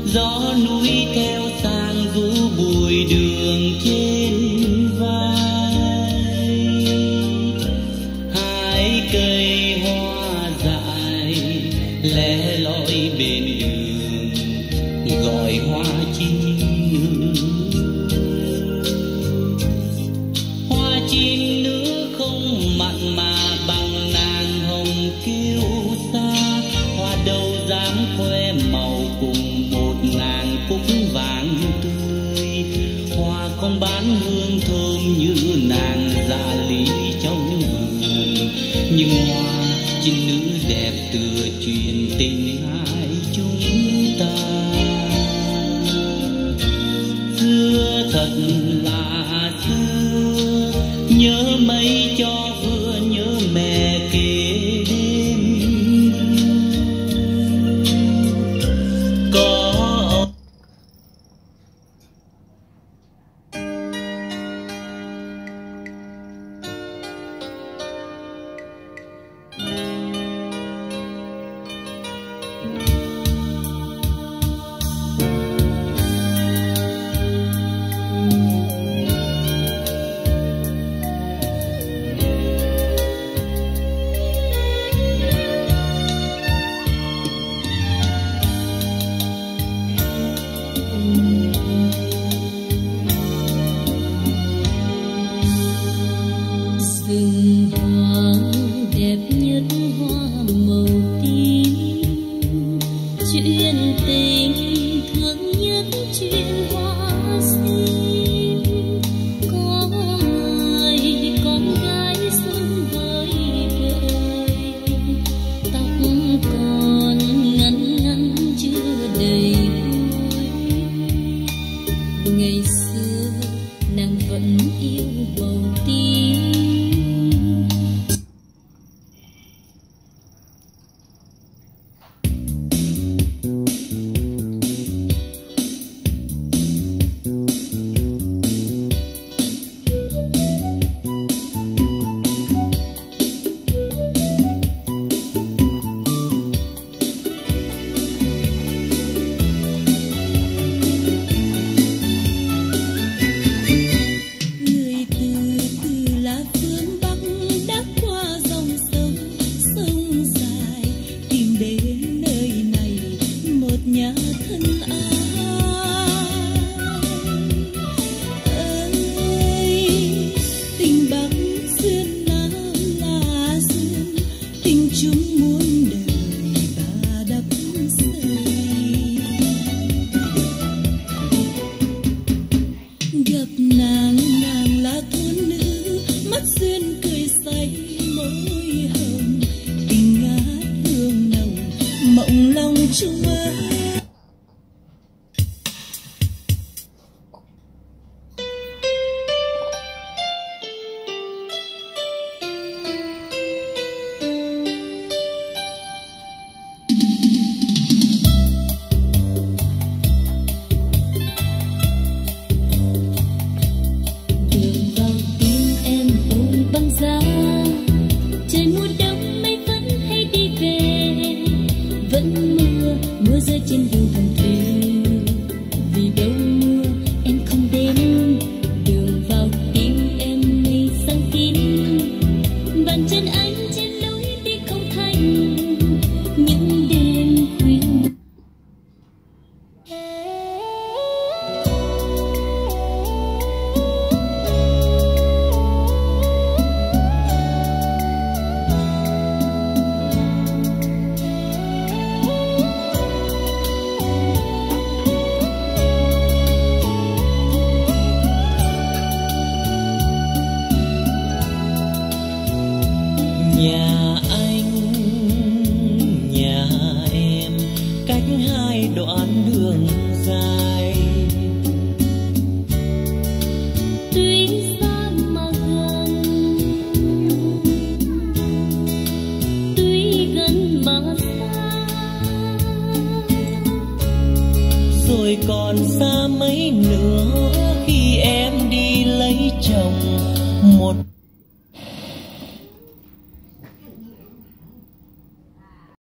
gió núi theo sang rũ bụi đường trên vai. Hai cây hoa dại lẻ loi bên đường gọi hoa chim nữ. Hoa chim nữ không mặn mà bằng nàng hồng kiêu sa. Hoa đâu dám khoe màu cùng một ngàn cúc vàng tươi. Hoa không bán hương thơm như nàng dạ lý trong vườn, nhưng hoa chim nữ đẹp tựa chuyện tình hai chúng ta. Xưa thật là xưa, nhớ mấy cho vừa nhớ mẹ kể đêm có rừng hoa đẹp nhất hoa màu tím, chuyện tình thương nhất chuyện hoa sim. Có người con gái xuân vơi vơi, tóc còn ngắn ngắn chưa đầy đuôi. Ngày xưa nàng vẫn yêu màu tím. Nàng là thôn nữ mắt duyên cười say môi hồng, tình ngát hương nồng mộng lòng chúa. Mưa rơi trên đường thầm thuyền, vì đâu mưa em không đến. Đường vào tim em mây sáng kín, bàn chân anh trên lối đi không thành những đêm khuya. Nhà anh, nhà em cách hai đoạn đường dài. Tuy xa mà gần, tuy gần mà xa. Rồi còn xa mấy nữa khi em đi lấy chồng một